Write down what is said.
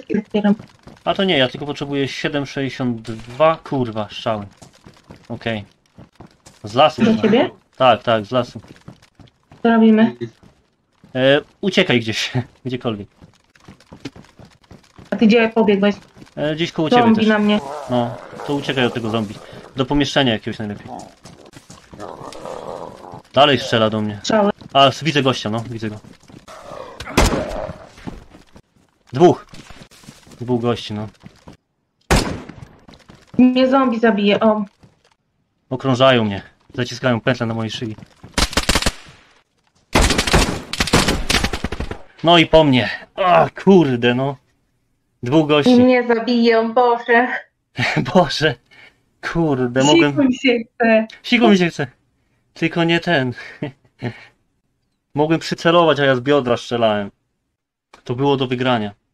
apteczki zbieram. A to nie, ja tylko potrzebuję 7,62. Kurwa, strzały. Okej. Z lasu. Do ciebie? Tak, tak, z lasu. Co robimy? Uciekaj gdzieś, gdziekolwiek. A ty gdzie pobiegłeś? Gdzieś koło ciebie Zombie też. na mnie. No, to uciekaj od tego zombie. Do pomieszczenia jakiegoś najlepiej. Dalej strzela do mnie. Strzały. A, widzę gościa, no, widzę go. Dwóch gości, no. Mnie zombie zabije, o. Okrążają mnie. Zaciskają pętlę na mojej szyi. No i po mnie. A, kurde, no. Dwóch I gości. mnie zabiją, Boże. Boże. Kurde, mogłem... Siku mi się chce. Siku mi się chce. Tylko nie ten. Mogłem przycelować, a ja z biodra strzelałem. To było do wygrania.